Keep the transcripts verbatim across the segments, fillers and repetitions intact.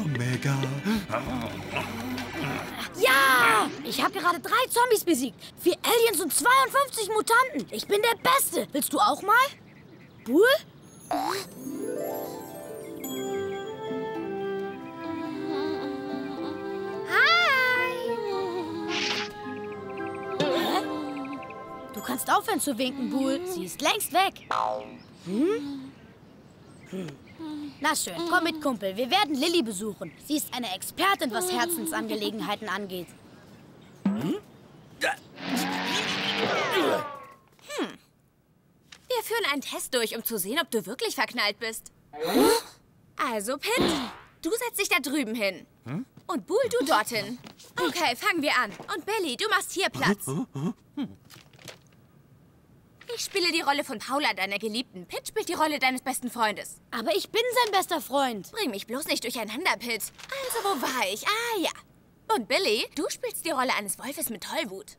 Omega. Ja! Ich habe gerade drei Zombies besiegt. Vier Aliens und zweiundfünfzig Mutanten. Ich bin der Beste. Willst du auch mal? Bull? Du kannst aufhören zu winken, Bull. Sie ist längst weg. Hm? Hm. Na schön, komm mit, Kumpel. Wir werden Lilly besuchen. Sie ist eine Expertin, was Herzensangelegenheiten angeht. Hm? Hm. Wir führen einen Test durch, um zu sehen, ob du wirklich verknallt bist. Hm? Also, Pit, du setzt dich da drüben hin. Hm? Und Bull, du dorthin. Okay, fangen wir an. Und Billy, du machst hier Platz. Ich spiele die Rolle von Paula, deiner Geliebten. Pit spielt die Rolle deines besten Freundes. Aber ich bin sein bester Freund. Bring mich bloß nicht durcheinander, Pit. Also, wo war ich? Ah, ja. Und Billy, du spielst die Rolle eines Wolfes mit Tollwut.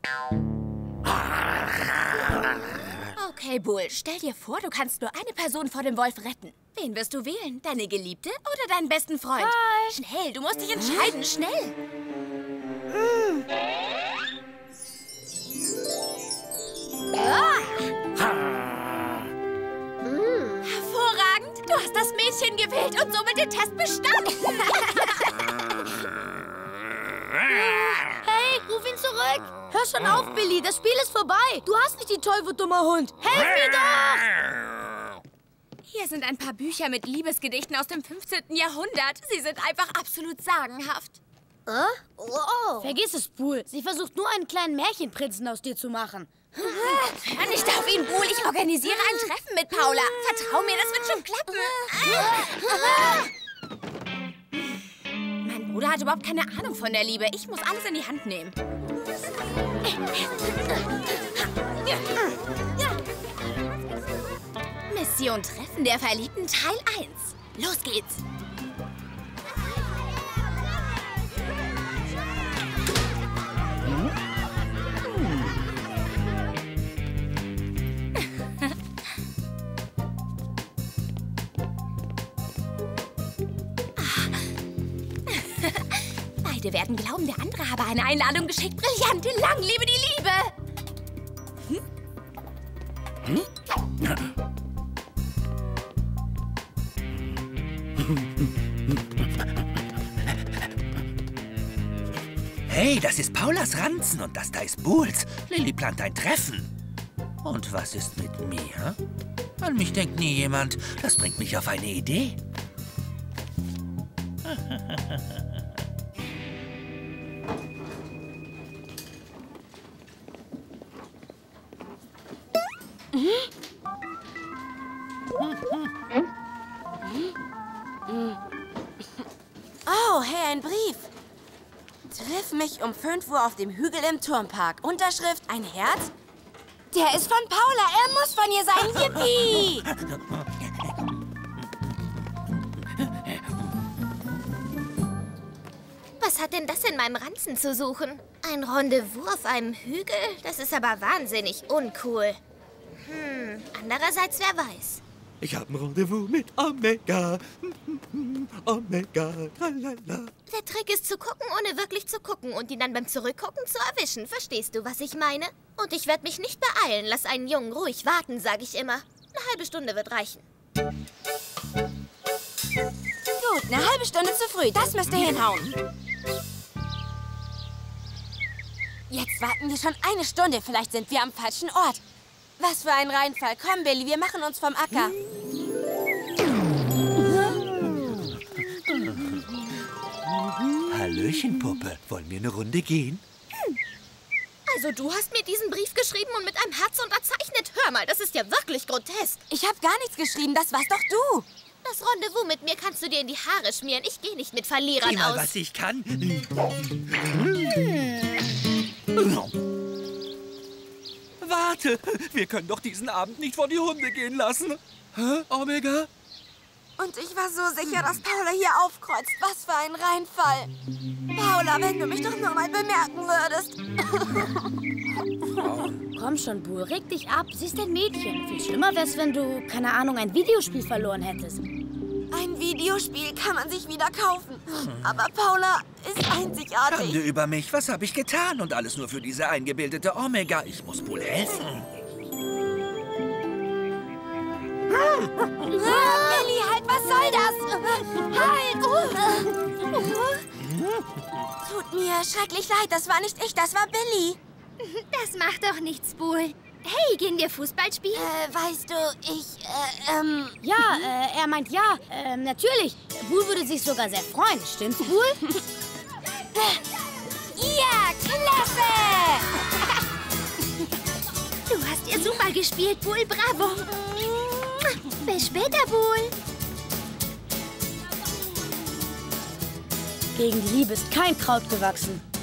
Okay, Bull, stell dir vor, du kannst nur eine Person vor dem Wolf retten. Wen wirst du wählen? Deine Geliebte oder deinen besten Freund? Hi. Schnell, du musst dich entscheiden, schnell. Mm. Ah. Mm. Hervorragend! Du hast das Mädchen gewählt und somit den Test bestanden. Hey, ruf ihn zurück! Hör schon auf, Billy, das Spiel ist vorbei. Du hast nicht die Tollwut, dummer Hund. Helf mir doch! Hier sind ein paar Bücher mit Liebesgedichten aus dem fünfzehnten Jahrhundert. Sie sind einfach absolut sagenhaft. Äh? Oh. Vergiss es, Bull. Sie versucht nur einen kleinen Märchenprinzen aus dir zu machen. Hör nicht auf ihn, Bull. Ich organisiere ein Treffen mit Paula. Vertrau mir, das wird schon klappen. Mein Bruder hat überhaupt keine Ahnung von der Liebe. Ich muss alles in die Hand nehmen. Mission Treffen der Verliebten Teil eins. Los geht's. Beide werden glauben, der andere habe eine Einladung geschickt. Brillant, lang lebe die Liebe! Hm? Hm? Hey, das ist Paulas Ranzen und das da ist Bulls. Lilly plant ein Treffen. Und was ist mit mir? An mich denkt nie jemand. Das bringt mich auf eine Idee. Oh, hey, ein Brief. Triff mich um fünf Uhr auf dem Hügel im Turmpark. Unterschrift, ein Herz? Der ist von Paula. Er muss von ihr sein. Yippie! Was hat denn das in meinem Ranzen zu suchen? Ein Rendezvous auf einem Hügel? Das ist aber wahnsinnig uncool. Hm, andererseits, wer weiß. Ich habe ein Rendezvous mit Omega. Omega, tralala. Der Trick ist zu gucken, ohne wirklich zu gucken und ihn dann beim Zurückgucken zu erwischen. Verstehst du, was ich meine? Und ich werde mich nicht beeilen. Lass einen Jungen ruhig warten, sage ich immer. Eine halbe Stunde wird reichen. Gut, eine halbe Stunde zu früh. Das müsste hinhauen. Jetzt warten wir schon eine Stunde. Vielleicht sind wir am falschen Ort. Was für ein Reinfall. Komm, Billy, wir machen uns vom Acker. Hallöchen, Puppe. Wollen wir eine Runde gehen? Hm. Also du hast mir diesen Brief geschrieben und mit einem Herz unterzeichnet. Hör mal, das ist ja wirklich grotesk. Ich habe gar nichts geschrieben. Das warst doch du. Das Rendezvous mit mir kannst du dir in die Haare schmieren. Ich gehe nicht mit Verlierern Sieh mal, aus. was ich kann. Warte, wir können doch diesen Abend nicht vor die Hunde gehen lassen. Hä, Omega? Und ich war so sicher, dass Paula hier aufkreuzt. Was für ein Reinfall. Paula, wenn du mich doch nur mal bemerken würdest. Komm schon, Bull, reg dich ab. Sie ist ein Mädchen. Viel schlimmer wär's, wenn du, keine Ahnung, ein Videospiel verloren hättest. Ein Videospiel kann man sich wieder kaufen. Aber Paula ist einzigartig. Schande über mich, was habe ich getan? Und alles nur für diese eingebildete Omega. Ich muss wohl helfen. Lilli, halt, was soll das? Halt! Tut mir schrecklich leid, das war nicht ich, das war Billy. Das macht doch nichts, Bull. Hey, gehen wir Fußball spielen? Äh, weißt du, ich, äh, ähm... Ja, äh, er meint ja. Ähm, natürlich. Bull würde sich sogar sehr freuen. Stimmt's, Bull? Ja, klasse! Du hast ja super gespielt, Bull. Bravo. Bis später, Bull. Gegen die Liebe ist kein Kraut gewachsen.